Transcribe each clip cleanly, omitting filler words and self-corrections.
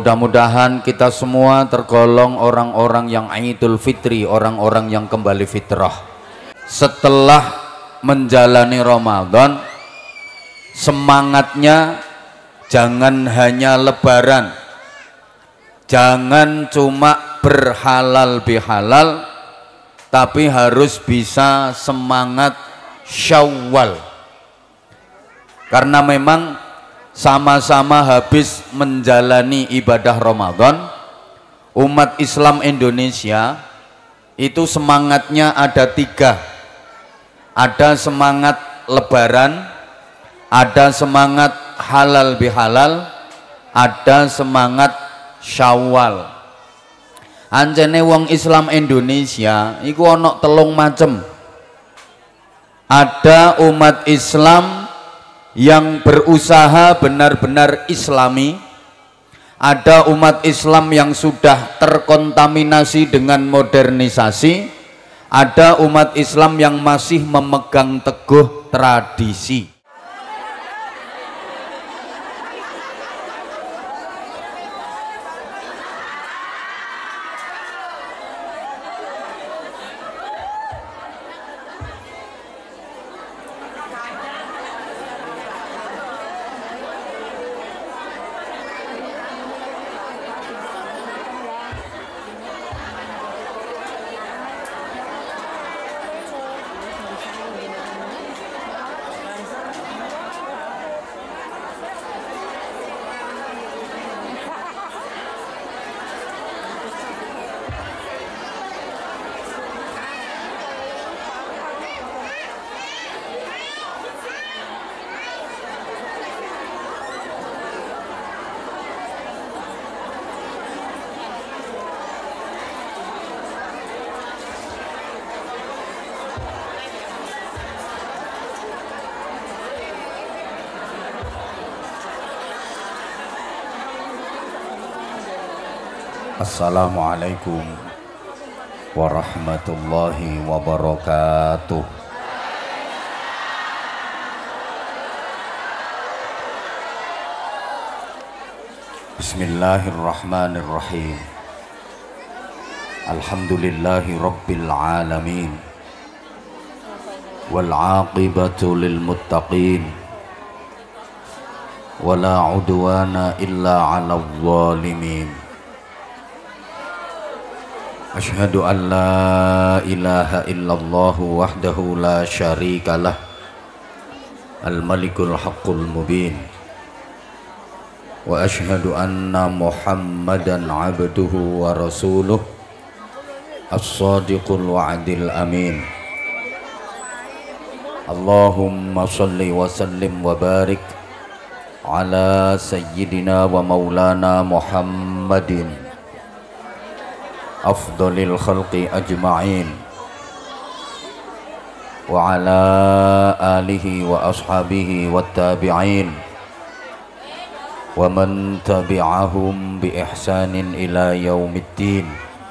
Mudah-mudahan kita semua tergolong orang-orang yang Idul Fitri, orang-orang yang kembali fitrah. Setelah menjalani Ramadan, semangatnya jangan hanya lebaran, jangan cuma berhalal bihalal, tapi harus bisa semangat Syawal. Karena memang sama-sama habis menjalani ibadah Ramadan, umat Islam Indonesia itu semangatnya ada tiga. Ada semangat lebaran, ada semangat halal bihalal, ada semangat Syawal. Anjene wong Islam Indonesia iku ana telung macem. Ada umat Islam yang berusaha benar-benar Islami, ada umat Islam yang sudah terkontaminasi dengan modernisasi, ada umat Islam yang masih memegang teguh tradisi. Assalamualaikum warahmatullahi wabarakatuh. Bismillahirrahmanirrahim. Alhamdulillahi rabbil alamin, wal aqibatu lil muttaqin, wala udwana illa 'alal zalimin. Asyhadu an la ilaha illallah wahdahu la syarikalah, al-malikul haqqul mubin, wa asyhadu anna muhammadan abduhu wa rasuluh, as-sadiqul wa'dil amin. Allahumma salli wa sallim wa barik ala sayyidina wa maulana Muhammadin afdalil khalqi ajma'in wa ala alihi wa ashabihi wa tabi'in wa man tabi'ahum bi ihsanin ila yaumiddin.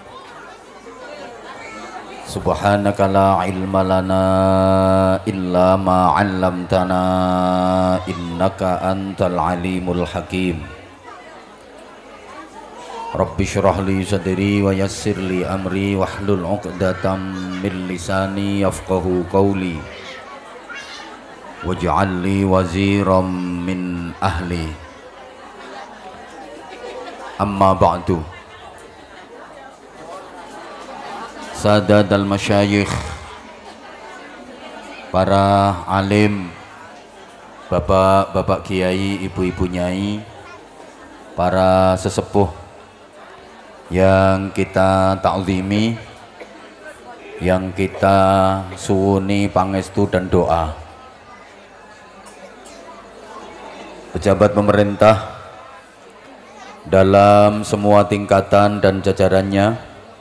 Subhanaka la ilma lana illa ma 'allamtana innaka antal alimul hakim. Rabbi syrah li sadri wa yassir li amri wahlul 'uqdatam min lisani yafqahu qawli waj'al li waziran min ahli. Amma ba'du. Sadadal masyayikh, para alim, bapak-bapak kiai, ibu-ibu nyai, para sesepuh yang kita ta'zimi, yang kita suwuni pangestu dan doa, pejabat pemerintah dalam semua tingkatan dan jajarannya,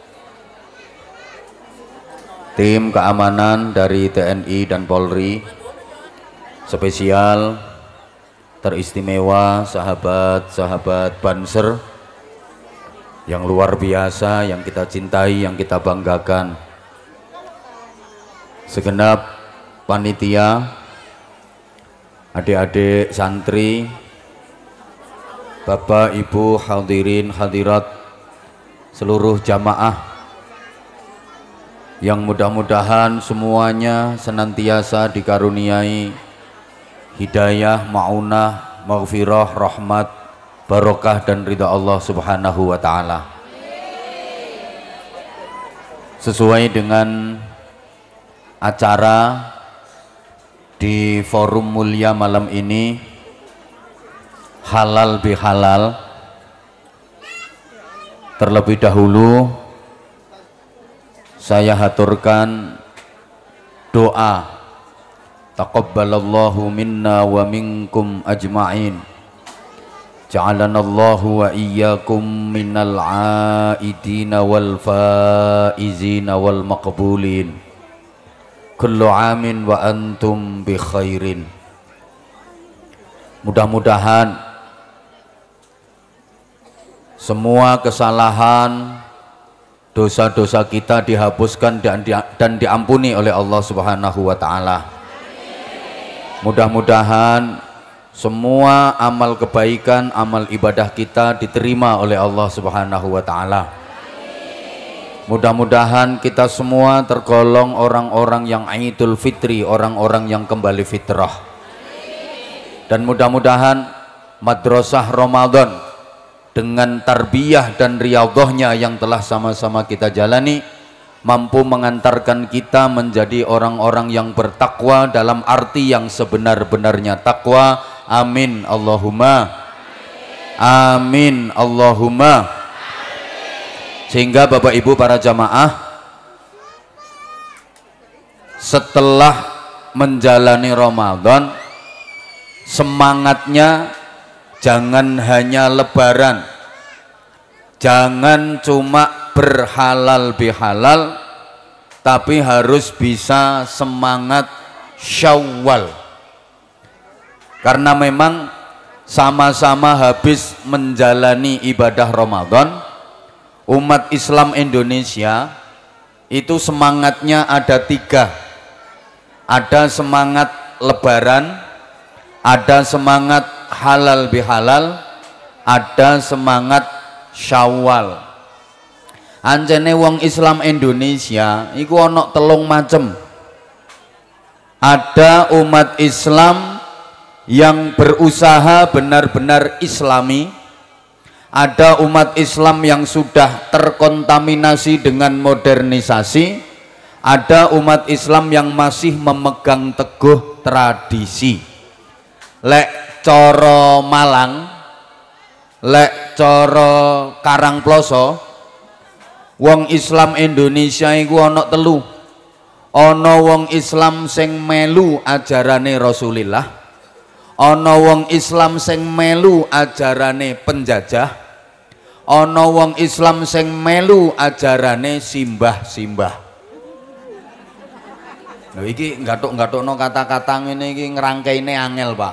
tim keamanan dari TNI dan Polri, spesial teristimewa sahabat-sahabat Banser yang luar biasa, yang kita cintai, yang kita banggakan, segenap panitia, adik-adik santri, Bapak, Ibu, hadirin, hadirat, seluruh jamaah yang mudah-mudahan semuanya senantiasa dikaruniai hidayah, ma'unah, maghfirah, rahmat, barokah dan ridha Allah Subhanahu wa ta'ala. Sesuai dengan acara di forum mulia malam ini, halal bihalal, terlebih dahulu saya haturkan doa taqabbalallahu minna wa minkum ajma'in, ja'alanallahu wa iyyakum minal aidina wal faizina wal maqbulin, kullu amin wa antum bi khairin. Mudah-mudahan semua kesalahan, dosa-dosa kita dihapuskan dan diampuni oleh Allah Subhanahu wa ta'ala. Mudah-mudahan semua amal kebaikan, amal ibadah kita diterima oleh Allah Subhanahu wa ta'ala. Mudah-mudahan kita semua tergolong orang-orang yang Idul Fitri, orang-orang yang kembali fitrah. Dan mudah-mudahan madrasah Ramadan dengan tarbiyah dan riyadhahnya yang telah sama-sama kita jalani mampu mengantarkan kita menjadi orang-orang yang bertakwa dalam arti yang sebenar-benarnya takwa. Amin Allahumma amin Allahumma. Sehingga Bapak Ibu para jamaah, setelah menjalani Ramadan, semangatnya jangan hanya lebaran, jangan cuma berhalal bihalal, tapi harus bisa semangat Syawal. Karena memang sama-sama habis menjalani ibadah Ramadan, umat Islam Indonesia itu semangatnya ada tiga. Ada semangat lebaran, ada semangat halal bihalal, ada semangat Syawal. Anjene wong Islam Indonesia iku ana telung macem. Ada umat Islam yang berusaha benar-benar islami, ada umat Islam yang sudah terkontaminasi dengan modernisasi, ada umat Islam yang masih memegang teguh tradisi. Lek coro Malang, lek coro Karangploso, wong Islam Indonesia iku ana telu. Ana wong Islam sing melu ajarane Rasulillah, ana wong Islam sing melu ajarane penjajah, ana wong Islam sing melu ajarane simbah-simbah. Lho iki nggathuk-nggathukno kata-kata ngene iki ngrangkeine angel, Pak.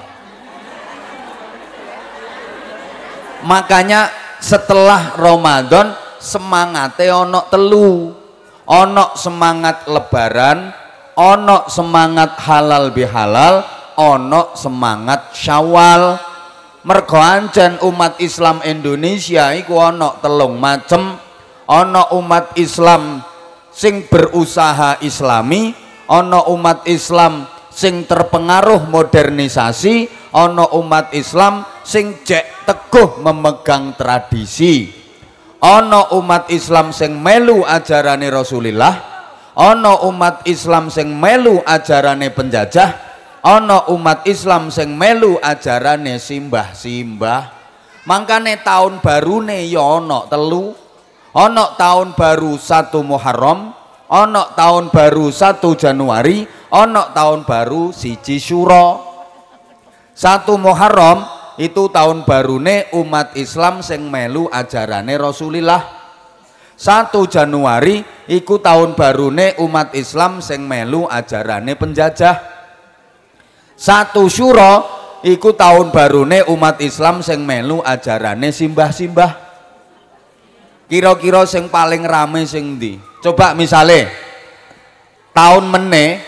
Makanya setelah Ramadan semangate ono telu, ono semangat lebaran, ono semangat halal bihalal, ono semangat Syawal. Mergo ancen umat Islam Indonesia iku ono telung macem. Ono umat Islam sing berusaha islami, ono umat Islam sing terpengaruh modernisasi, ono umat Islam sing jek teguh memegang tradisi. Ono umat Islam sing melu ajarane Rasulillah, ono umat Islam sing melu ajarane penjajah, ono umat Islam sing melu ajarane simbah-simbah. Mangkane tahun barune ya ono telu. Ono tahun baru 1 Muharram, ono tahun baru 1 Januari, ono tahun baru 1 Syuro. 1 Muharram itu tahun barune umat Islam sing melu ajarane Rasulillah. 1 Januari iku tahun barune umat Islam sing melu ajarane penjajah. 1 Syuro iku tahun barune umat Islam sing melu ajarane simbah-simbah. Kira-kira sing paling rame sing ndi? Coba misale tahun meneh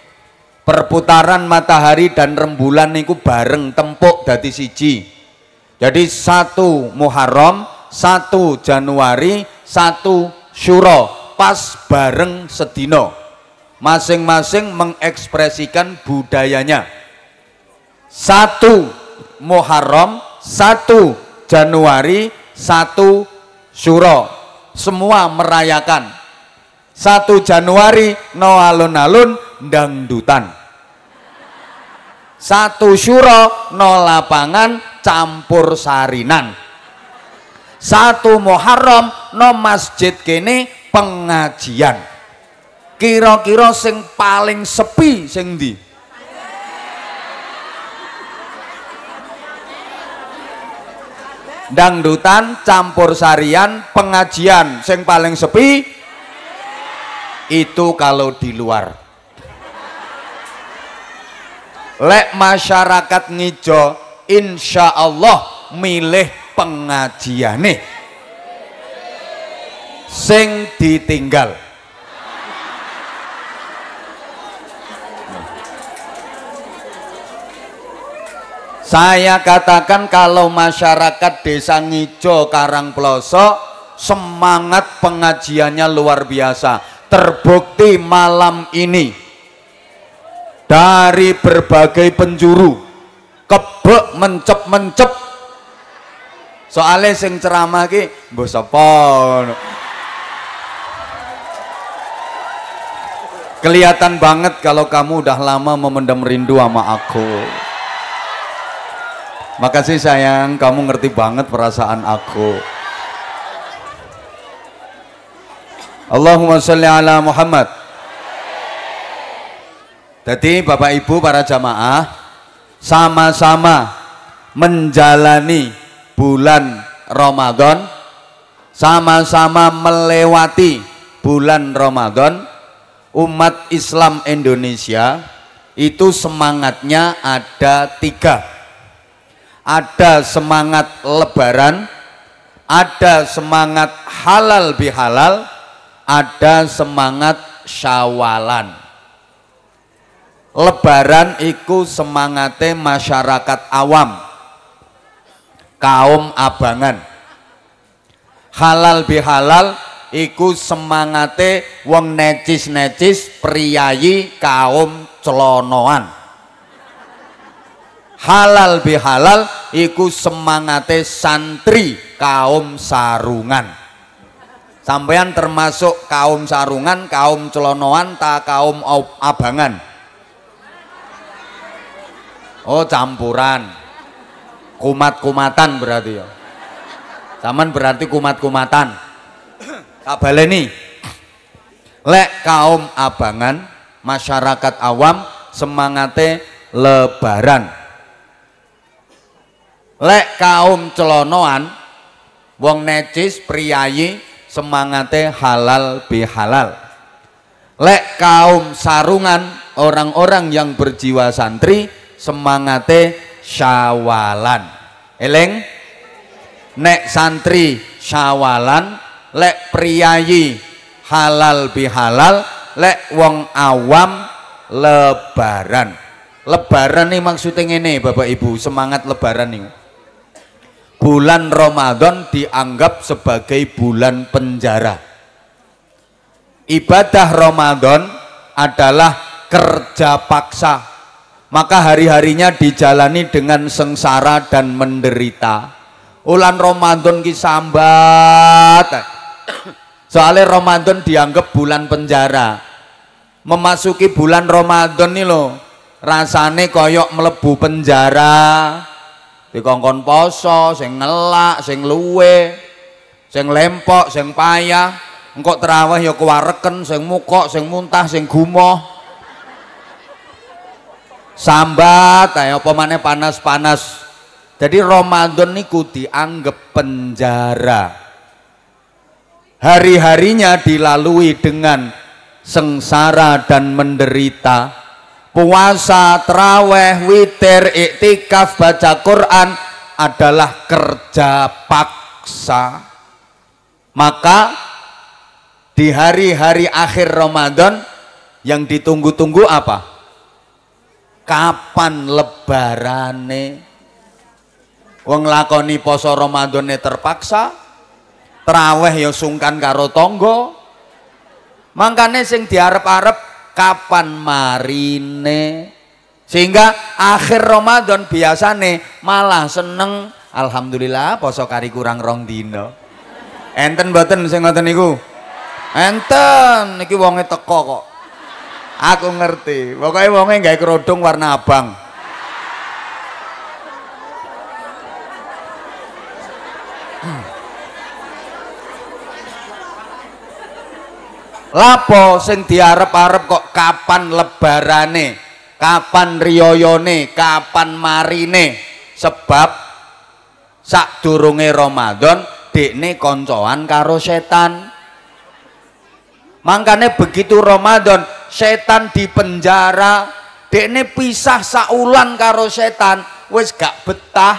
perputaran matahari dan rembulan niku bareng tempuk dadi siji. Jadi 1 Muharram, 1 Januari, 1 Syuro, pas bareng sedino. Masing-masing mengekspresikan budayanya. 1 Muharram, 1 Januari, 1 Syuro, semua merayakan. 1 Januari no alun-alun dangdutan. 1 Syuro no lapangan campur sarinan. 1 Muharram no masjid kene pengajian. Kira-kira sing paling sepi sing ndi? Dangdutan, campur sarian, pengajian. Sing paling sepi itu kalau di luar. Lek masyarakat Ngijo insya Allah milih pengajiane sing ditinggal. Saya katakan kalau masyarakat desa Ngijo Karangploso semangat pengajiannya luar biasa. Terbukti malam ini dari berbagai penjuru kebek mencep soalnya sing ceramah ki mbah sapa. Kelihatan banget kalau kamu udah lama memendam rindu sama aku. Makasih sayang, kamu ngerti banget perasaan aku. Allahumma sholli ala Muhammad. Jadi Bapak Ibu para jamaah sama-sama menjalani bulan Ramadan, sama-sama melewati bulan Ramadan. Umat Islam Indonesia itu semangatnya ada 3. Ada semangat lebaran, ada semangat halal bihalal, ada semangat syawalan. Lebaran iku semangate masyarakat awam, kaum abangan. Halal bihalal iku semangate wong necis-necis, priyayi, kaum celonoan. Halal bihalal iku semangate santri, kaum sarungan. Sampeyan termasuk kaum sarungan, kaum celonoan, ta kaum abangan? Oh campuran, kumat-kumatan berarti ya. Saman berarti kumat-kumatan. Tak baleni. Lek kaum abangan, masyarakat awam semangate lebaran. Lek kaum celonoan, wong necis, priyayi, semangate halal bihalal. Lek kaum sarungan, orang-orang yang berjiwa santri, semangate syawalan. Eleng, nek santri syawalan, lek priyayi halal bihalal, lek wong awam lebaran. Lebaran nih maksudnya ini Bapak Ibu, semangat lebaran nih. Bulan Ramadan dianggap sebagai bulan penjara. Ibadah Ramadan adalah kerja paksa, maka hari-harinya dijalani dengan sengsara dan menderita. Ulan Ramadan ki sambat. Soalnya Ramadan dianggap bulan penjara. Memasuki bulan Ramadan nih loh, rasane koyok melebu penjara. Dikongkon poso, sing ngelak, sing luwe, sing lempok, sing payah. Engkok terawih ya kewareken, sing mukok, sing muntah, sing gumoh. Sambat, ayo apa maneh panas-panas. Jadi Ramadan niku dianggap penjara. Hari-harinya dilalui dengan sengsara dan menderita. Puasa, terawih, witir, iktikaf, baca Quran adalah kerja paksa. Maka di hari-hari akhir Ramadan yang ditunggu-tunggu apa? Kapan lebarane? Wong lakoni poso Ramadane terpaksa, traweh ya sungkan karo tangga. Mangkane sing diarep-arep kapan marine. Sehingga akhir Ramadan biasane malah seneng, alhamdulillah poso kari kurang 2 dina. Enten mboten sing ngoten niku? Enten, iki wonge teko kok. Aku ngerti. Pokoke wonge gawe kerudung warna abang. Lapo sing diarep-arep kok kapan lebarane, kapan riyayane, kapan marine. Sebab sadurunge Ramadan dekne koncoan karo setan. Mangkane begitu Ramadan setan dipenjara, dekne pisah saulan karo setan, wis gak betah.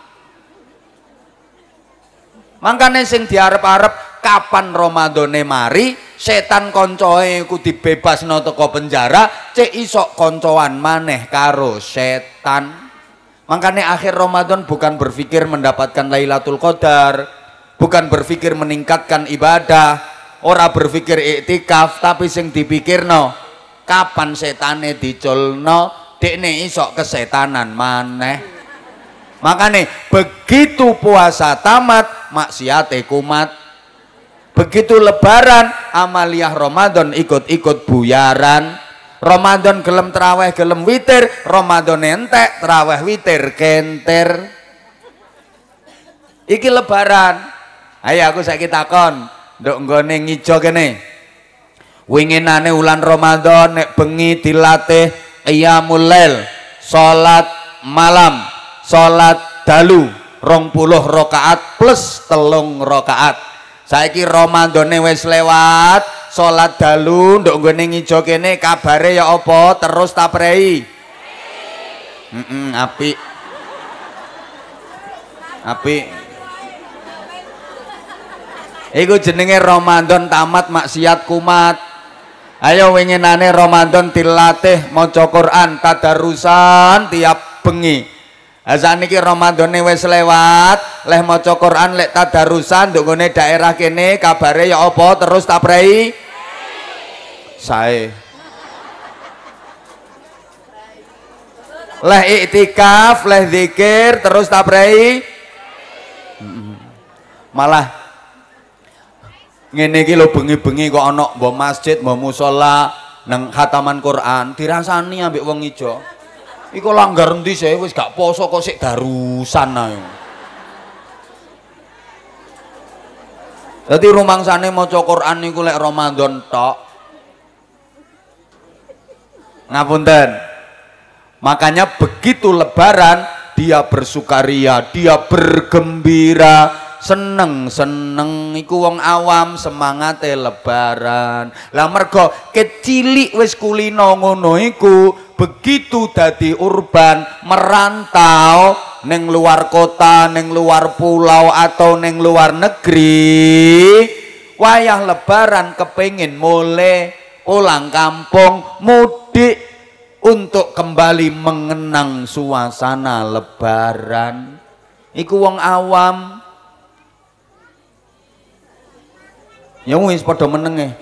Mangkane sing diarep-arep kapan Ramadane mari, setan koncoe ku dibebasno teko penjara, cek isok koncoan maneh karo setan. Makanya akhir Ramadan bukan berpikir mendapatkan Lailatul Qadar, bukan berpikir meningkatkan ibadah, ora berpikir iktikaf, tapi sing dipikirno kapan setane diculno, dekne isok kesetanan maneh. Makanya begitu puasa tamat, maksiate kumat. Begitu lebaran, amaliyah Ramadan ikut-ikut buyaran. Ramadan gelem traweh gelem witir, Ramadan entek traweh witir kenter. Iki lebaran. Ayo aku saiki takon, nduk nggone ngijo kene. Winginane wulan Ramadan nek bengi dilatih qiyamul lail, salat malam, salat dalu 20 rakaat plus 3 rakaat. Saiki Ramadane wis lewat, salat dalu nduk nggone ngijo kene kabare ya apa? Terus ta prei? Apik. Apik. Iku jenenge Ramadan tamat maksiat kumat. Ayo winginane Ramadan dilatih maca Quran tadarusan tiap bengi. Saniki Ramadane wis lewat, leh maca Quran lek tadarusan nduk ngene daerah kene kabare ya apa? Terus ta prei? Sae. Leh iktikaf, leh zikir terus ta prei? Malah ngene iki lho bengi-bengi kok ana mbok masjid, mbok musala nang khataman Quran dirasani ambek wong ijo. Iku langgar endi sih wis gak poso kok sik darusan ae. Dadi rumangsane maca Quran niku lek Ramadan tok. Ngapunten. Makanya begitu lebaran dia bersukaria, dia bergembira, seneng iku wong awam semangate lebaran. Lah mergo kecilik wis kulino ngono iku, begitu dadi urban merantau neng luar kota, neng luar pulau atau neng luar negeri, wayah lebaran kepengin mulai pulang kampung mudik untuk kembali mengenang suasana lebaran. Iku wong awam. Ya wis padha menenge.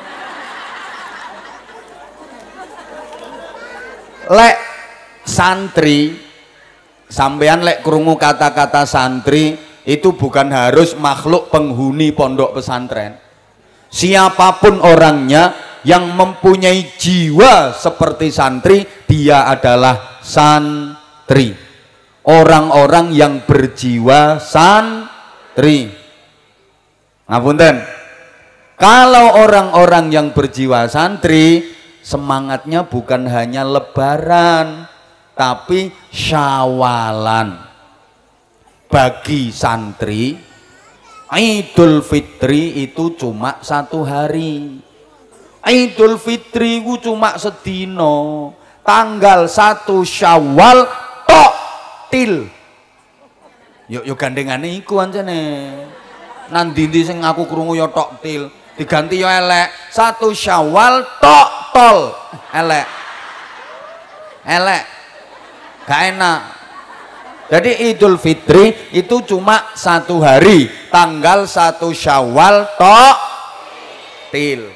Lek santri, sampean lek krungu kata-kata santri itu bukan harus makhluk penghuni pondok pesantren. Siapapun orangnya yang mempunyai jiwa seperti santri, dia adalah santri. Orang-orang yang berjiwa santri. Ngapunten. Kalau orang-orang yang berjiwa santri, semangatnya bukan hanya lebaran, tapi syawalan. Bagi santri, Idul Fitri itu cuma 1 hari. Idul Fitri itu cuma sedino. Tanggal 1 Syawal tok til. Yuk gandengane iku ancene. Nandi sing aku krungu ya tok til. Diganti ya elek. 1 Syawal tok tol. Elek. Elek. Gak enak. Jadi Idul Fitri itu cuma 1 hari, tanggal 1 Syawal tok til.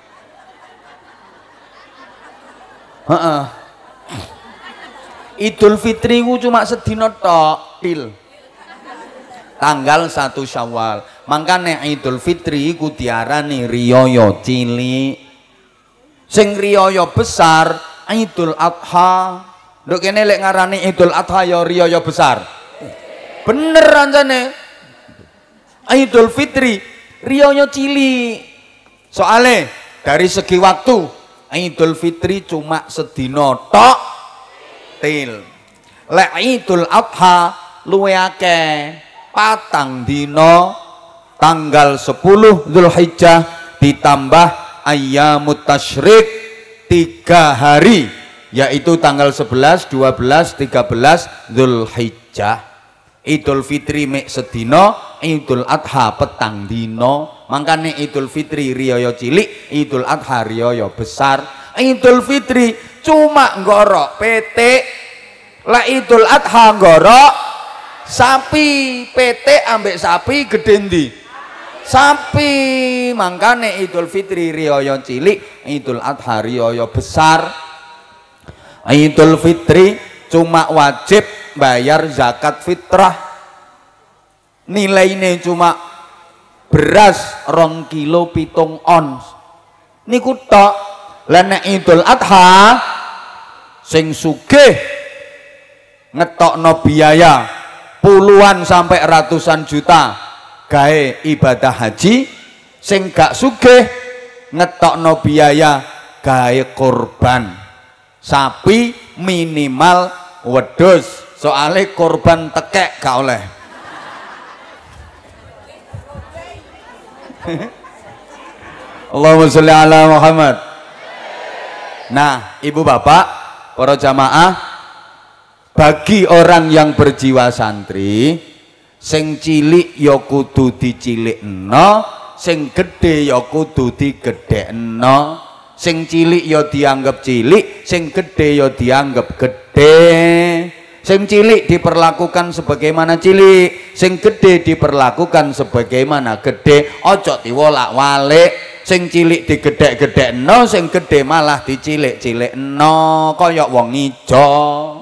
Idul Fitri ku cuma sedina tok til. Tanggal 1 Syawal. Makanya Idul Fitri ku diarani riyaya cilik. Sing riyaya besar Idul Adha. Nduk kene lek ngarani Idul Adha ya riyaya besar. Bener ancane. Idul Fitri riyaya cilik. Soale dari segi waktu Idul Fitri cuma sedina tok til. Lek Idul Adha luwe akeh, 4 dina, tanggal 10 Zulhijjah ditambah ayyamut tasyrik 3 hari, yaitu tanggal 11, 12, 13 Zulhijjah. Idul Fitri mek sedina, Idul Adha 4 dina. Makanya Idul Fitri riyaya cilik, Idul Adha riyaya besar. Idul Fitri cuma ngorok petik, lah Idul Adha ngorok sapi. Petik ambek sapi gede ndi? Sapi. Makanya Idul Fitri riyaya cilik, Idul Adha riyaya besar. Idul Fitri cuma wajib bayar zakat fitrah, nilainya cuma beras 2 kilo 7 ons niku tok. Lah nek Idul Adha sing sugih ngetokno biaya puluhan sampai ratusan juta gawe ibadah haji, sing gak sugih ngetokno biaya gawe korban sapi minimal wedhus, soalnya korban tekek gak oleh. Allahumma sholli ala Muhammad. Nah, ibu bapak, para jamaah, bagi orang yang berjiwa santri, sing cilik ya kudu dicilikno, sing gede ya kudu digedhekno. Sing cilik ya dianggap cilik, sing gede ya dianggap gede. Sing cilik diperlakukan sebagaimana cilik, sing gede diperlakukan sebagaimana gede. Ojo diwolak-walik. Sing cilik digedhek-gedhekno, sing gede malah dicilik-cilikno, kaya wong ijo.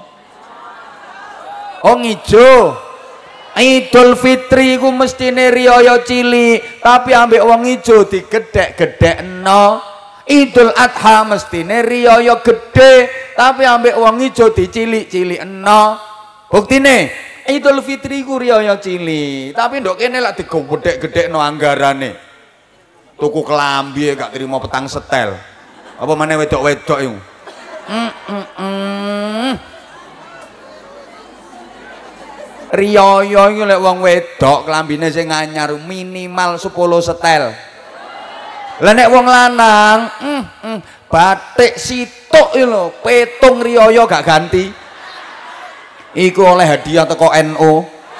Wong ijo. Idul Fitri ku mestine riyaya cilik, tapi ambek wong ijo digedhek-gedhekno. Idul Adha mestine riyaya gede, tapi ambek wong ijo dicilik-cilikno. Buktine Idul Fitri ku riyaya cilik, tapi ndok kene lak digedhek-gedhekno anggarane. Tuku kelambi gak terima petang setel. Apa maneh wedok-wedok iku. Riyaya iku lek wong wedok kelambine sing anyar minimal 10 setel. Lah nek wong lanang batik situk iki lho, petung riyaya gak ganti. Iku oleh hadiah teko NU.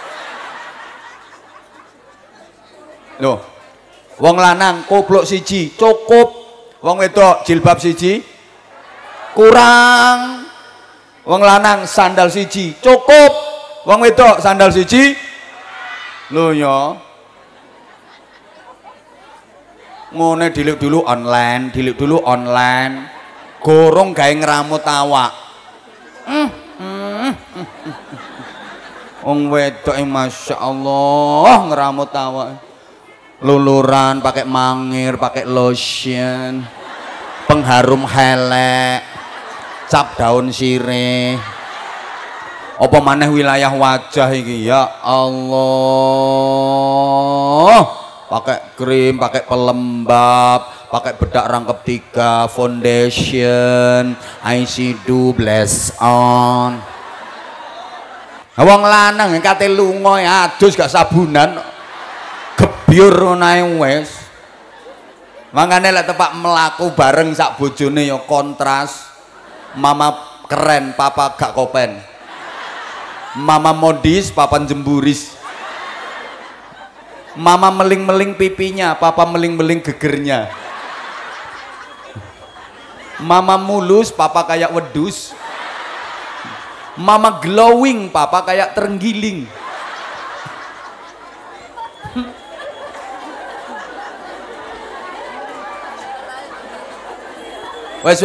Lho. Wong lanang koblok siji cukup, wong wedok jilbab siji kurang. Wong lanang sandal siji cukup, wong wedok sandal siji. Lho ya. Ngone dilik dulu online, gorong gawe ngramut awak. Wong wedok masya Allah ngramut awak, luluran pakai mangir, pakai lotion, pengharum helek, cap daun sirih, apa maneh wilayah wajah iki ya Allah. Pakai krim, pakai pelembab, pakai bedak rangkep 3, foundation, eyeshadow, blush on. Wong lanang kate lunga adus gak sabunan, gebyur nae wis. Mangane lek tepak melaku bareng sak bojone ya kontras. Mama keren, papa gak kopen. Mama modis, papa jemburis. Mama meling-meling pipinya, papa meling-meling gegernya. Mama mulus, papa kayak wedus. mama glowing, papa kayak terenggiling. Wes.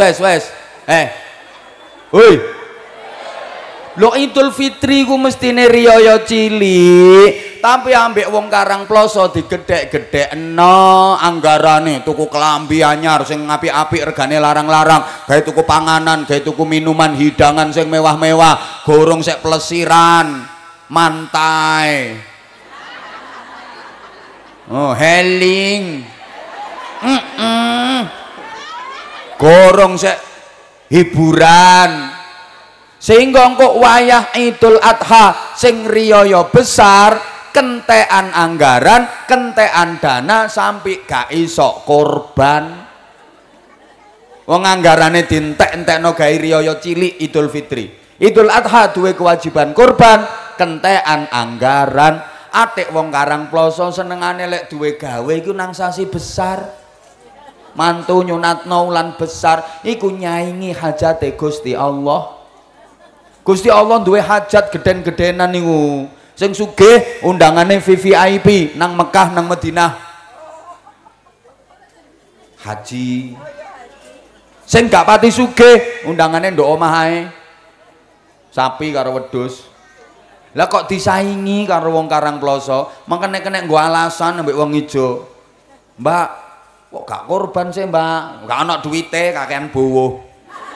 Woi. Lo Idul Fitri ku mestine riyaya cilik, tapi ambek wong Karang Ploso digedhek-gedhekno anggarane tuku klambi anyar sing apik-apik regane larang-larang, gawe tuku panganan, gawe tuku minuman, hidangan sing mewah-mewah, gorong sek plesiran, mantai. Oh, heling. Gorong sek hiburan. Sehingga kok wayah Idul Adha sing riyaya besar, kentekan anggaran, kentekan dana sampai gak iso korban. Wong anggarane dientek-entekno gawe riyaya cilik Idul Fitri. Idul Adha duwe kewajiban korban, kentekan anggaran. Atik wong Karang Ploso senengane lek duwe gawe iku nang sasi besar. Mantu nyunatno wulan besar iku nyaingi hajate Gusti Allah. Gusti Allah duwe hajat geden-gedenan niku. Sing sugih undangane VVIP nang Mekah nang Madinah. Haji. Sing gak pati sugih undangane ndok omah ae. Sapi karo wedhus. Lah kok disaingi karo wong Karang Ploso, mangkene kena nggo alasan ambek wong ijo. Mbak, kok gak korban sih, Mbak? Gak ana duwite kakean bowo.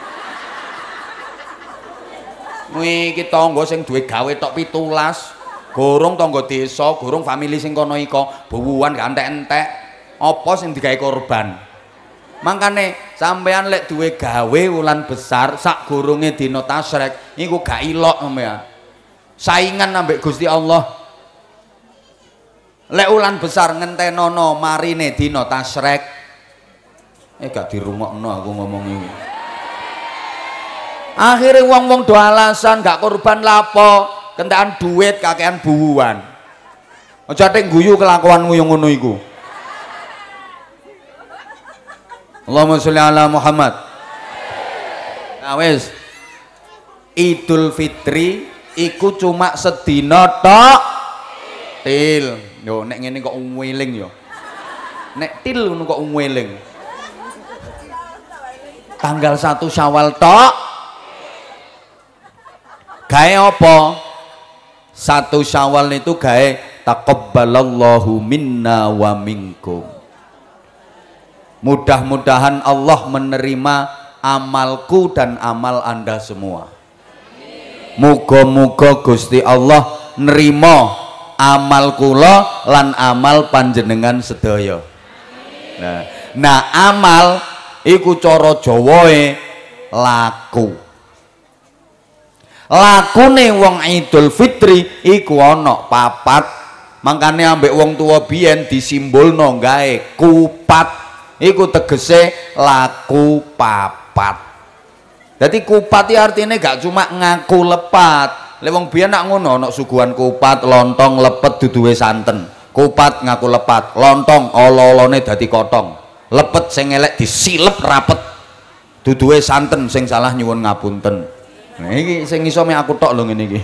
Iki tangga sing duwe gawe tok 17, gorong tangga desa, gorong famili sing kono iko, buwuan gak entek-entek. Apa sing digawe korban? Mangkane sampean lek duwe gawe wulan besar sak gorunge dina tasyrik iku gak ilok sampean. Saingan ambek Gusti Allah. Lek wulan besar ngentenono marine dina tasyrik. Gak dirungokno aku ngomong iki. Akhirnya wong-wong do alasan gak korban lapo, kentekan duit kakean buwuan. Aja tek guyu kelakuanmu yang ngono iku. Allahumma sholli ala Muhammad. Nah wis. Idul Fitri iku cuma sedina tok. Til. Yo nek ngene kok weling yo. Nek til ngono kok weling. Tanggal 1 Syawal tok. Gawe apa? 1 Syawal itu gawe taqabbalallahu minna wa minkum. Mudah-mudahan Allah menerima amalku dan amal Anda semua. Muga-muga Gusti Allah nerima amal kula lan amal panjenengan sedaya. Nah amal iku cara Jawae laku. Lakune wong Idul Fitri iku ana 4. Mangkane ambek wong tua biyen disimbolno gawe kupat. Iku tegese laku 4. Dadi kupat iki artine gak cuma ngaku lepat. Lek wong biyen nak ngono ana suguhan kupat, lontong, lepet duduhe santen. Kupat ngaku lepat, lontong olo-olone dadi kotong. Lepet sing elek disilep rapet. Duduhe santen sing salah nyuwun ngapunten. Nah, ini sing iso mek aku tok lho ngene iki.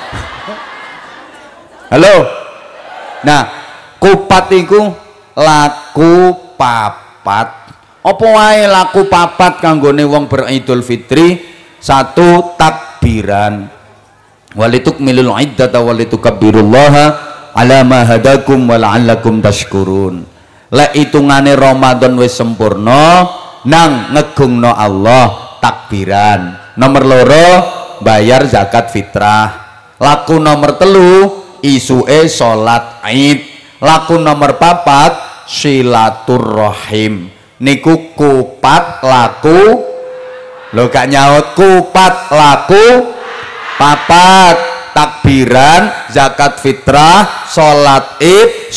Halo. Nah, kupat iku laku 4. Apa wae laku 4 kanggone wong beridul Fitri? 1 takbiran. Walitukmilul iddata walitukabbirullaha ala ma hadakum wa la'allakum tashkurun. Lek hitungane Ramadan wis sempurna, nang ngegungno Allah takbiran. Nomor loro bayar zakat fitrah. Laku nomor telu isuke salat Id. Laku nomor 4 silaturrahim. Niku kupat laku lo gak nyaut kupat laku 4 takbiran, zakat fitrah, salat Id,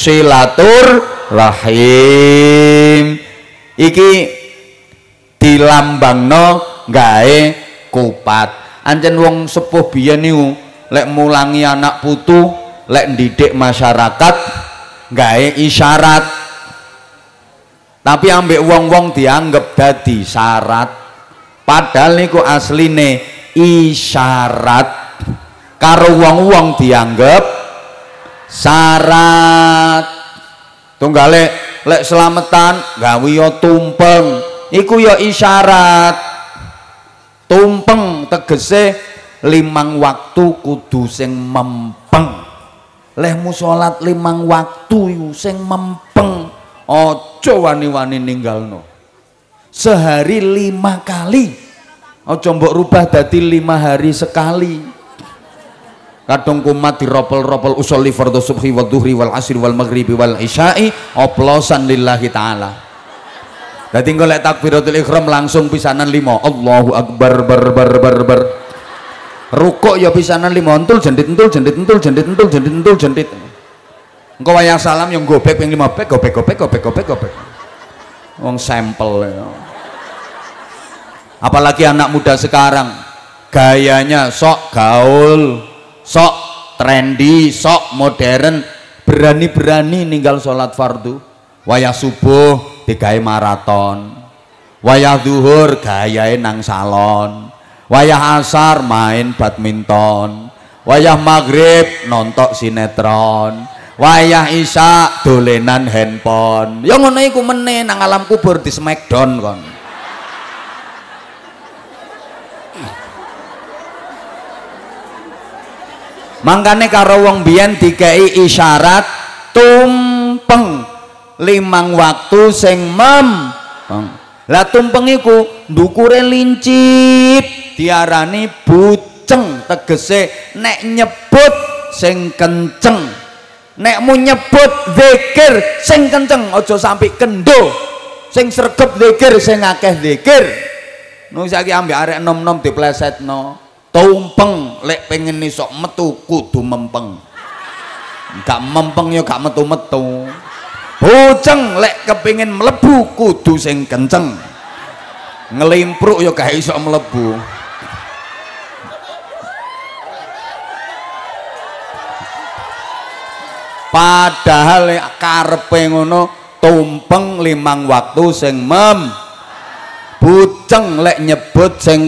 silaturrahim. Iki dilambangno gawe kupat. Ancen wong sepuh biyen niku lek mulangi anak putu, lek ndidik masyarakat gawe isyarat. Tapi ambek wong-wong dianggap dadi syarat. Padahal niku asline isyarat. karo wong-wong dianggep syarat. Tunggale lek selametan gawe ya tumpeng iku ya isyarat. Tumpeng tegese 5 waktu kudu sing mempeng. Lehmu salat 5 waktu iku sing mempeng, aja wani-wani ninggalno. Sehari 5 kali, aja mbok rubah dadi 5 hari sekali. Kadung kumat diropel-ropel usolli fardhu subhi wal dhuhri wal asri wal maghribi wal isya'i oplosan lillahi ta'ala. Dadi engko lek takbiratul ihram langsung pisanan 5 Allahu akbar bar. Rukuk ya pisanan 5 entul jendit entul jendit entul jendit entul jendit entul jendit. Engko wayang salam yang gobek ping 5 bek gobek. Wong sampel ya. Apalagi anak muda sekarang gayanya sok gaul, sok trendy, sok modern, berani-berani ninggal sholat fardu. Wayah subuh digawe maraton, wayah zuhur gayae nang salon, wayah asar main badminton, wayah maghrib nonton sinetron, wayah isya dolenan handphone. Ya ngono iku meneh nang alam kubur di smackdown kon. Mangkane karo wong biyen dikei isyarat tumpeng 5 waktu sing mempeng. Lah tumpeng iku ndukure lincip diarani buceng, tegese nek nyebut sing kenceng. Nek mu nyebut zikir sing kenceng, aja sampai kendo. Sing sregep zikir, sing akeh zikir. Nu saiki ambek arek nom-nom diplesetno. Tumpeng lek pengen isok metu kudu mempeng. Gak mempeng ya gak metu-metu. Buceng lek kepingin mlebu kudu sing kenceng. Ngelimpruk ya gak isok mlebu. Padahal karepe ngono tumpeng 5 waktu sing buceng lek nyebut sing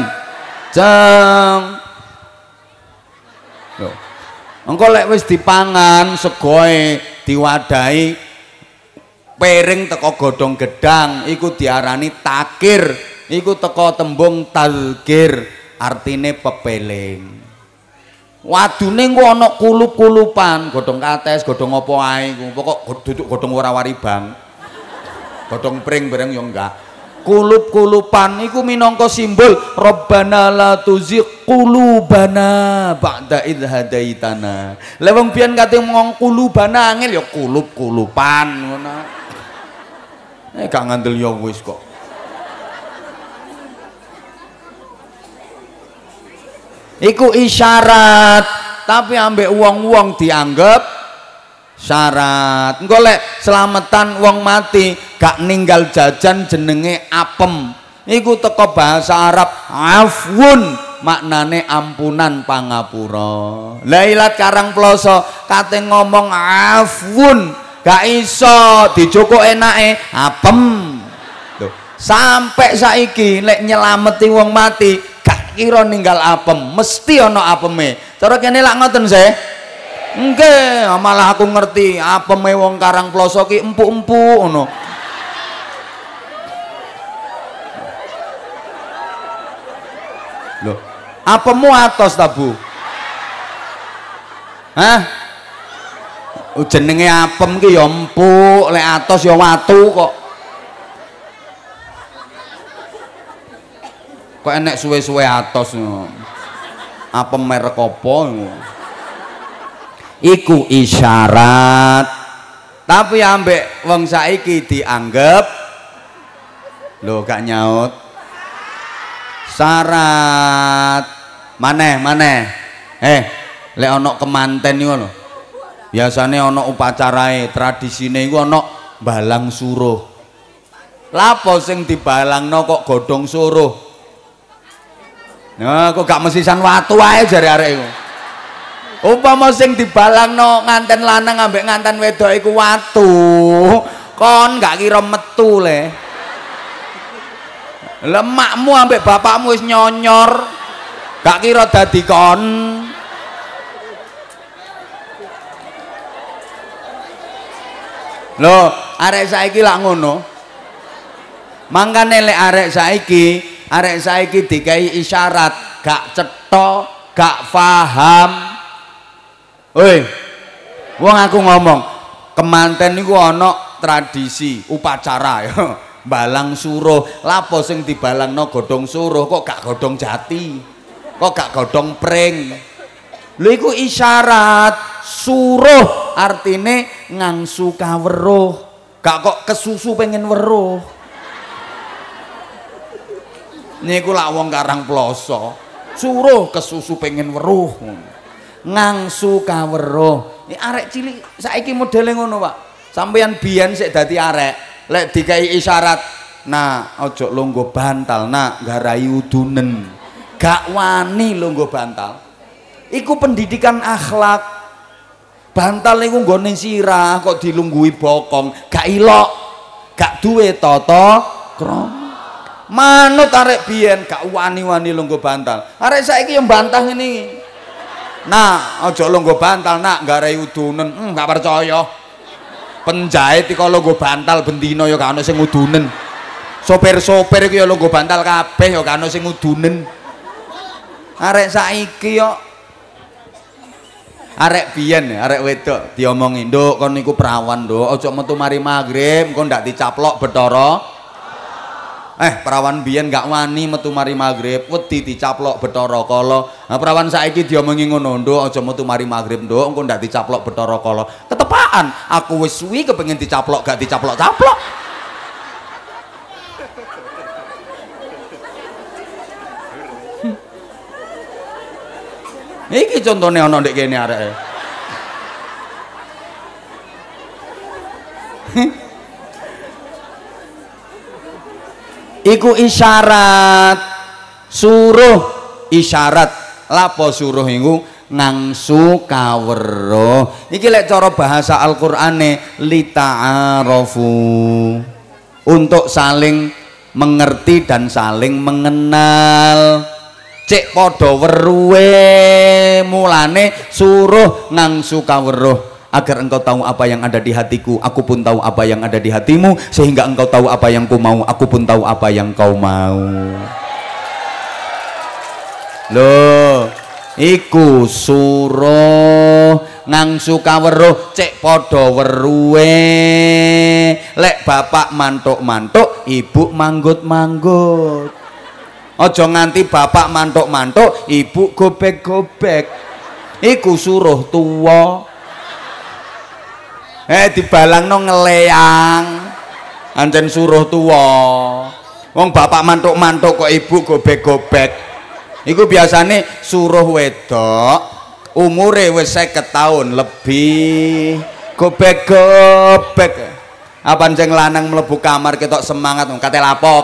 engko lek wis dipangan segoe diwadahi piring teko godhong gedang iku diarani takir. Iku teko tembung talgir artine pepeling. Wadune engko ana kulup-kulupan, godhong kates, godhong apa ae iku. Pokok duduk godhong warawari bang. Godhong pring bareng yo enggak. Kulup-kulupan iku minangka simbol Rabbana la tuzigh qulubana ba'da idh hadaitana. Lah wong biyen kate ngomong qulubana angel ya kulup-kulupan ngono. Gak ngandel ya wis kok. Iku isyarat, tapi ambek wong-wong dianggap syarat. Engko lek selamatan wong mati gak ninggal jajan jenenge apem. Iku teko bahasa Arab afwun, maknane ampunan pangapura. Lah ilat Karang Ploso kate ngomong afwun gak iso dijoko enake apem. Tuh, sampai saiki lek nyelameti wong mati gak kira ninggal apem, mesti ana apeme. Cara kene lak ngoten sih. Nggih, malah aku ngerti apeme wong Karang Ploso ki empuk-empuk ngono. Lho, apemu atos ta, Bu? Hah? Jenenge apem ki ya empuk, lek atos ya watu kok. Kok enek suwe-suwe atos ngono. Apem merek apa ngono? Iku isyarat, tapi ambek wong saiki dianggap lho gak nyaut syarat. Maneh lek ana kemanten iku lho biasane ana upacarae tradisine iku ana balang suruh. Lapo sing dibalangno kok godhong suruh? Nah kok gak mesisan watu ae jare arek iku. Umpama sing dibalangno nganten lanang ambek nganten wedok iku watu, kon gak kira metu le. Lemakmu ambek bapakmu wis nyonyor, gak kira dadi kon. Lho, arek saiki lak ngono. Mangkane lek arek saiki dikai isyarat, gak cetha, gak paham. Woi, wong aku ngomong, kemanten niku ana tradisi, upacara ya. Balang suruh, lapo sing dibalangno godhong suruh kok gak godhong jati, kok gak godhong pring. Lha iku isyarat, suruh artine ngangsu kaweruh, gak kok kesusu pengen weruh. Niku lak wong Karang Ploso, suruh kesusu pengen weruh, ngangsu kaweruh. Ini arek cilik saiki modele ngono, Pak. Sampeyan biyen sik dadi arek lek dikai isyarat, nah ojo longgo bantal, nak garai udunen, gak wani longgo bantal. Iku pendidikan akhlak. Bantal iku nggone sirah kok dilunggui bokong, gak ilok, gak duwe tata krama. Manut arek biyen gak wani-wani longgo bantal. Arek saiki yang bantah ini. Nah, ojo longgo bantal, nak garai udunen, gak percaya. Penjahit iki kalau nggo bantal bendina ya gak ono sing ngudunen. Sopir-sopir iki ya nggo bantal kabeh ya gak ono sing ngudunen. Arek saiki yo arek biyen, arek wedok diomongi, "Nduk, kon niku perawan, Nduk. Aja metu mari magrib, engko ndak dicaplok Bathara." Perawan biyen gak wani metu mari magrib, wedi dicaplok Bathara Kala. Nah, perawan saiki diomongi ngono, "Nduk, aja metu mari magrib, Nduk, engko ndak dicaplok Bathara Kala." Ketepaan, aku wis suwi kepengin dicaplok gak dicaplok-caplok. Iki contohnya ana ndek kene arek. Iku isyarat, suruh isyarat. Lapo suruh iku ngangsu kaweruh. Iki lek cara bahasa Al-Qur'ane lita'arafu, untuk saling mengerti dan saling mengenal. Cek padha weruhe, mulane suruh ngangsu kaweruh. Agar engkau tahu apa yang ada di hatiku, aku pun tahu apa yang ada di hatimu, sehingga engkau tahu apa yang ku mau, aku pun tahu apa yang kau mau. Loh, iku suruh ngangsu kaweruh, cek padha weruhe. Lek bapak mantuk-mantuk, ibu manggut-manggut. Aja nganti bapak mantuk-mantuk, ibu gobek-gobek. Iku suruh tuwa. Dibalangno ngeleang, ancen suruh tuwa. Wong bapak mantuk-mantuk kok ibu gobek-gobek. Iku biasane suruh wedok umure wis 50 tahun lebih, gobek-gobek. Apa sing lanang mlebu kamar ketok semangat, kate lapo,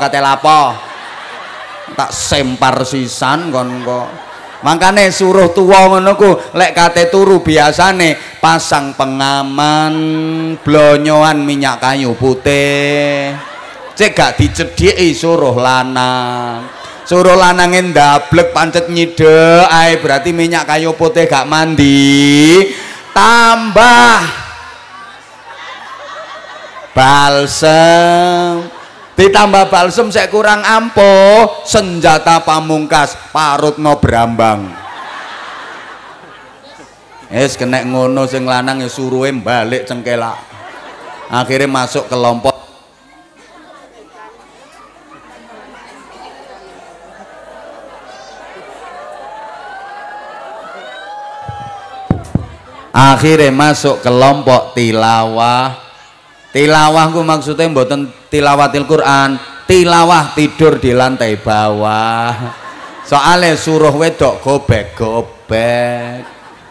tak sempar sisan kon kok. Makane suruh tuwa ngono ku lek kate turu biasane pasang pengaman, blonyoan minyak kayu putih. Cek gak dicedhiki suruh lanang. Suruh lanange ndablek pancet nyidek ae, berarti minyak kayu putih gak mandi. Tambah balsem. Ditambah balsem saya kurang ampuh, senjata pamungkas parutno brambang. Kena ngono sing lanang ya suruhe balik cengkelak. Akhirnya masuk kelompok tilawah. Tilawah ku maksudnya mboten tilawatil Quran, tilawah tidur di lantai bawah. Soalnya suruh wedok gobek-gobek.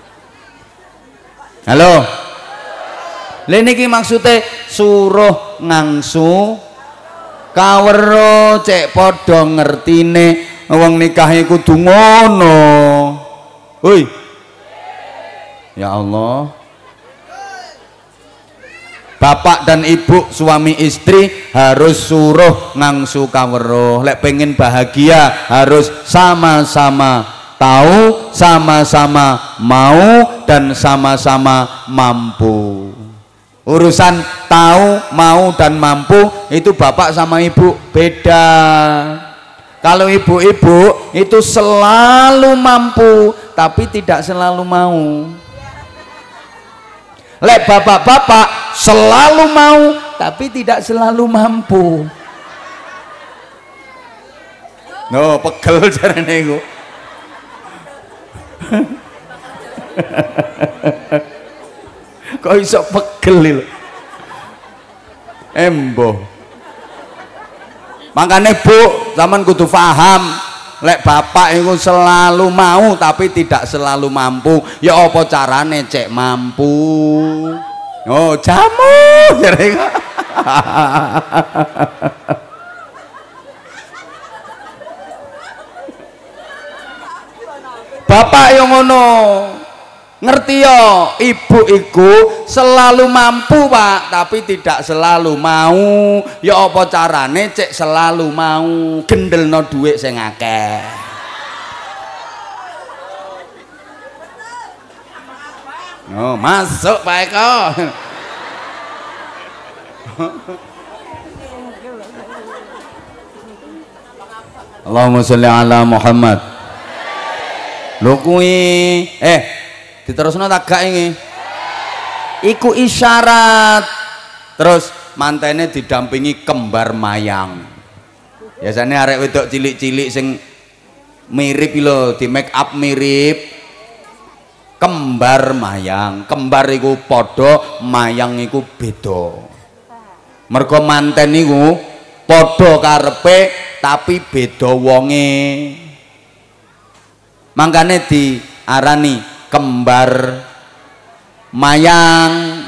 Halo. Lha niki maksudnya suruh ngangsu kaweruh, cek padha ngertine wong nikah kudu ngono. Hoi. Ya Allah. Bapak dan ibu suami istri harus suruh ngangsu kaweruh. Lek pengen bahagia harus sama-sama tahu, sama-sama mau, dan sama-sama mampu. Urusan tahu, mau dan mampu itu bapak sama ibu beda. Kalau ibu-ibu itu selalu mampu tapi tidak selalu mau. Lek bapak-bapak selalu mau tapi tidak selalu mampu. No, pegel jarane iku. Kok iso pegel lho. Embo. Makanya Bu, zaman kudu paham, lek bapak itu selalu mau tapi tidak selalu mampu. Ya apa carane cek mampu? Oh, jamu. Bapak yang ngono. Ngerti yo, ibu iku selalu mampu Pak, tapi tidak selalu mau. Ya apa carane cek selalu mau gendelno dhuwit sing akeh. Oh, masuk Pak Eko. Allahumma sholli ala Muhammad. Lho kuwi diterusno tak gak ini iku isyarat. Terus mantene didampingi kembar mayang. Biasanya arek wedok cilik-cilik sing mirip lho, di make up mirip, kembar mayang. Kembar iku padha, mayang iku beda. Mergo manten iku padha karepe tapi beda wonge. Mangkane diarani kembar mayang.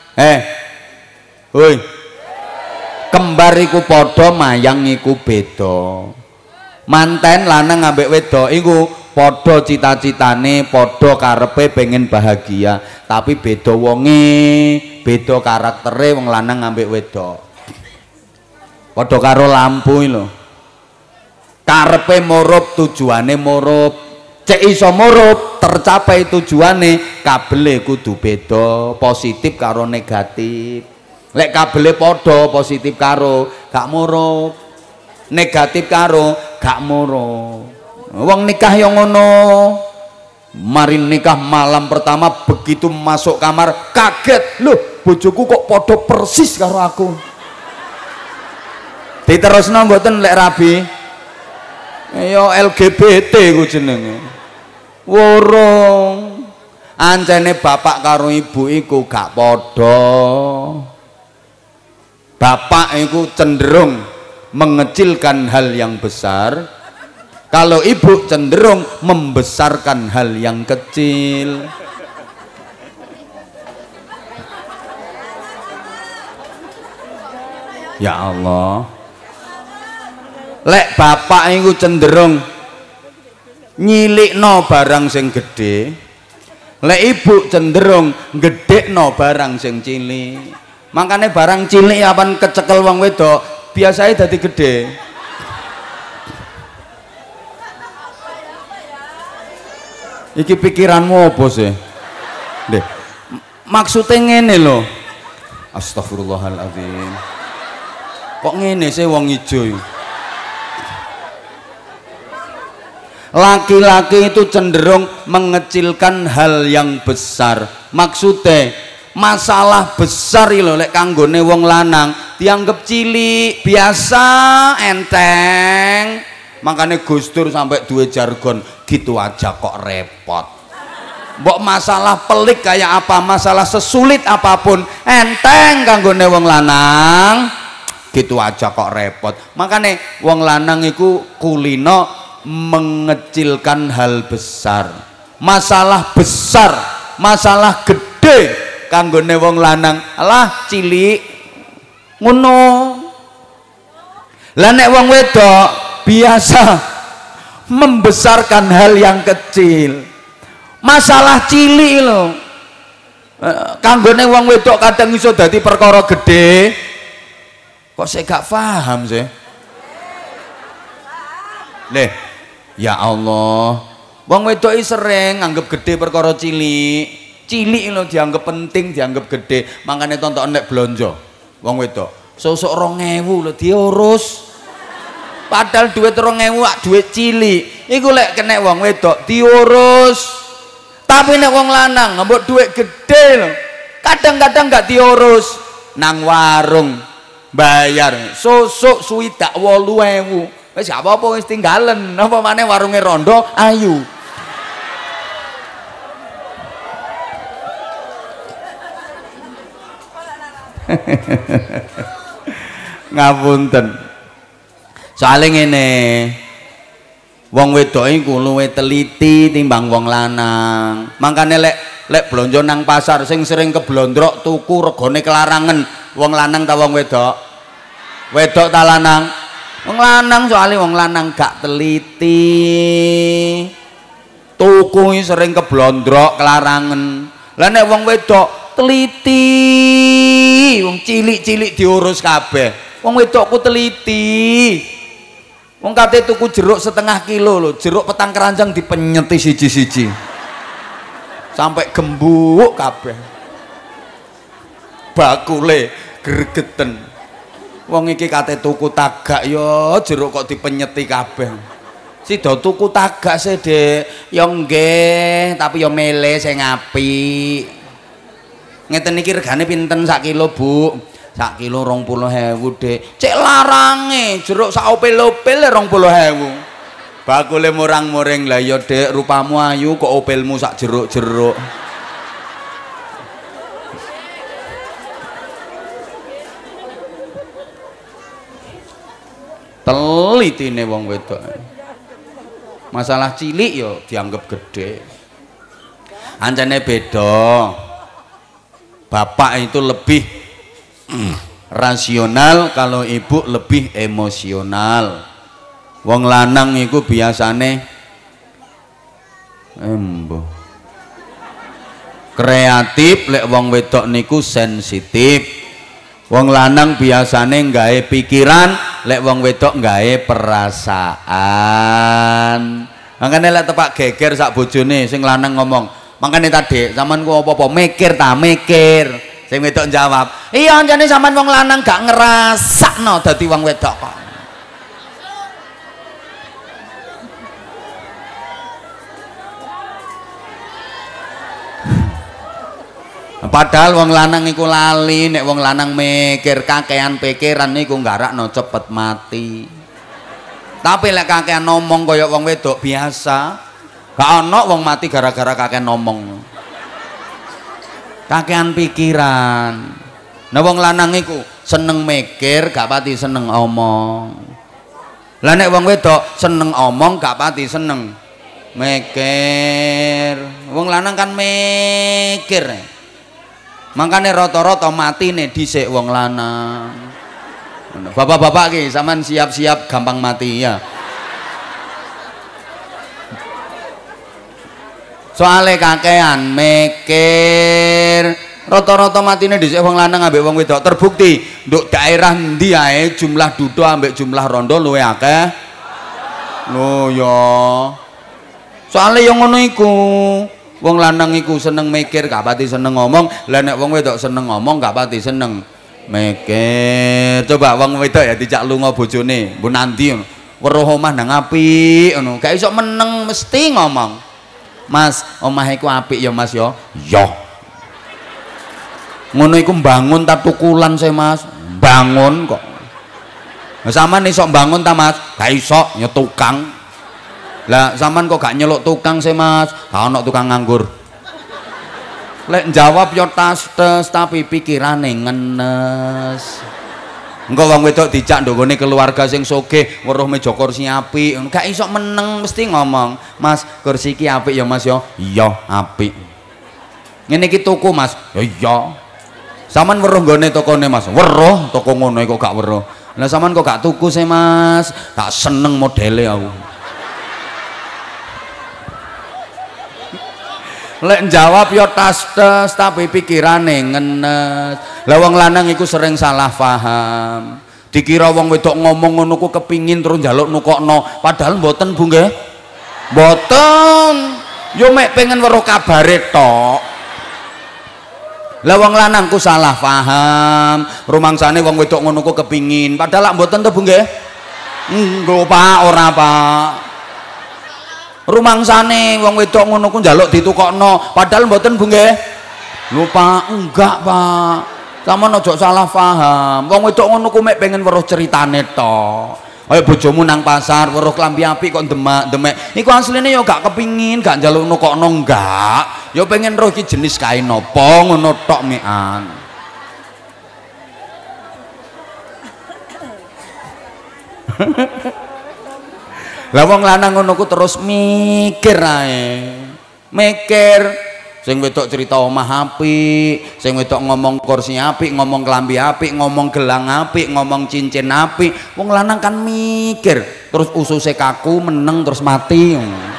Hoi, kembar iku padha, mayang iku beda. Manten lanang ambek wedok iku padha cita-citane, padha karepe pengen bahagia, tapi beda wonge, beda karaktere wong lanang ambek wedok. Padha karo lampu lho. Karepe murup, tujuane murup. Cek iso murup tercapai tujuane, kabele kudu beda, positif karo negatif. Lek kabele padha, positif karo gak murup, negatif karo gak murup. Wong nikah yang ngono. Mari nikah malam pertama begitu masuk kamar kaget, loh bojoku kok padha persis karo aku. Diterusno mboten lek rabi? Ya LGBT ku jenenge. Worong ancene bapak karo ibu iku gak padha. Bapak iku cenderung mengecilkan hal yang besar, kalau ibu cenderung membesarkan hal yang kecil. Ya Allah, lek bapak iku cenderung nyilikno barang sing gede, lek ibu cenderung gedhekno barang sing cilik. Makanya barang cilik apan kecekel wong wedok biasanya dadi gede. Iki pikiranmu apa sih? Deh, maksudnya ngene lho. Astagfirullahaladzim. Kok ngene sih wong ijo? Laki-laki itu cenderung mengecilkan hal yang besar. Maksudnya masalah besar lho lek kanggone wong lanang dianggap cilik, biasa, enteng. Makanya Gus Dur sampai dua jargon, gitu aja kok repot. Mbok masalah pelik kayak apa, masalah sesulit apapun, enteng kanggone wong lanang, gitu aja kok repot. Makanya wong lanang iku kulino mengecilkan hal besar, masalah besar, masalah gede kanggone wong lanang alah cilik ngono. Lah nek wong wedok biasa membesarkan hal yang kecil, masalah cilik lho. Kanggone wong wedok kadang iso dadi perkara gede. Kok saya gak paham sih? Leh, ya Allah, wong wedok sering anggap gede perkara cilik. cilik lho dianggap penting, dianggap gede. Makanya tonton nek blonjo wong wedok sosok 2000 lho diurus. Padahal duit 2000 duit cilik iku lek kena wong wedok diurus. Tapi nek wong lanang mbok duit gede lho kadang-kadang gak diurus. Nang warung bayar sosok swidak 8000 wis gak apa-apa wis tinggalen. Apa maneh warunge rondo ayu. Ngapunten. Soale ngene. Wong wedok iku luwih teliti timbang wong lanang. Mangkane lek blonjo nang pasar sing sering keblondrok tuku regane kelarangan. Wong lanang ta wong wedok? Wedok ta lanang? Wong lanang, soalnya wong lanang gak teliti. Tuku sering keblondrok kelarangan. Lah nek wong wedok teliti, wong cilik-cilik diurus kabeh. Wong wedokku teliti. Wong kate tuku jeruk setengah kilo lho, jeruk petang keranjang dipenyeti siji-siji. Sampai gembuk kabeh. Bakule gregeten. Wong iki kate tuku tagak ya jeruk kok dipenyeti kabeh. Sida tuku tagak sih, Dek. Ya nggih, tapi ya mele sing apik. Ngeten iki regane pinten sak kilo, Bu? Sak kilo 20.000, Dek. Cek larange jeruk sak opel-opel 20.000. Bakule murang-muring. Lah ya, Dek, rupamu ayu kok opelmu sak jeruk-jeruk. Telitine wong wedok. Masalah cilik yo dianggap gede. Ancane beda. Bapak itu lebih rasional, kalau ibu lebih emosional. Wong lanang iku biasane kreatif, lek wong wedok niku sensitif. Wong lanang biasane nggawe pikiran, lek wong wedok nggawe perasaan. Makanya lek tepak geger sak bojone sing lanang ngomong, makanya tadi sampean ku apa-apa mikir ta, mikir. Sing wedok jawab, iya jane sampean wong lanang gak ngrasakno dadi wong wedok kok. Padahal wong lanang iku lali, nek wong lanang mikir kakean pikiran niku nggarakno cepet mati. Tapi lek kakean ngomong kaya wong wedok biasa, gak ana wong mati gara-gara kakean ngomong. Kakean pikiran. Nah wong lanang iku seneng mikir, gak pati seneng omong. Lah nek wong wedok seneng omong, gak pati seneng mikir. Wong lanang kan mikir. Makanya rata-rata mati nih dhisik wong lanang. Bapak-bapak ki sampean siap-siap gampang mati ya. Soale kakean mikir, rata-rata matine dhisik wong lanang ambek wong wedok. Terbukti nduk daerah ndi ae jumlah duda ambek jumlah rondo luwih akeh. Lho ya. Soale yang ngono iku. Wong lanang iku seneng mikir, gak pati seneng ngomong. Lah nek wong wedok seneng ngomong, gak pati seneng mikir. Coba wong wedok ya dijak lunga bojone, mbok nanti weruh omah nang apik ngono. Gak iso meneng mesti ngomong. Mas, omah iku apik ya Mas ya. Yo. Ngono iku mbangun ta tukulan sih Mas? Bangun kok. Lah sampean iso mbangun ta Mas? Gak iso, ya tukang. Lah sampean kok gak nyeluk tukang sih Mas? Gak ono tukang nganggur. Lek jawab yo tas-tes tapi pikirane ngenes. Engko wong wedok dijak ndongone keluarga sing sugih, weruh meja kursi apik, gak iso meneng mesti ngomong, "Mas, kursi iki apik ya Mas ya?" "Iya, apik." "Ngene iki tuku Mas." "Ya iya." "Sampean weruh nggone tokone Mas?" "Weruh, toko ngono kok gak weruh." "Lah sampean kok gak tuku sih Mas?" "Gak seneng modele aku." Lek jawab yo tas-tes tapi pikirane ngenes. Lah wong lanang iku sering salah paham. Dikira wong wedok ngomong ngono ku kepingin terus njaluk nukokno, padahal mboten Bu nggih. Mboten. Yo mek pengen weruh kabare tok. Lah wong lanang ku salah paham, rumangsane wong wedok ngono ku kepingin, padahal lak mboten to Bu nggih. Nggo Pak, ora Pak. Rumangsane wong wedok ngono ku njaluk ditukokno, padahal mboten Bu nggih. Lho Pak, enggak Pak. Sampeyan aja salah paham. Wong wedok ngono ku mek pengen weruh ceritane to. Kaya bojomu nang pasar weruh klambi apik kok demek. Iku asline ya gak kepingin, gak njaluk nukokno enggak. Ya pengen roh iki jenis kain napa ngono tok mekan. Lah wong lanang ngono ku terus mikir ae. Mikir sing wedok cerita omah apik, sing wedok ngomong kursi apik, ngomong klambi apik, ngomong gelang apik, ngomong cincin apik. Wong lanang kan mikir, terus ususe kaku meneng terus mati.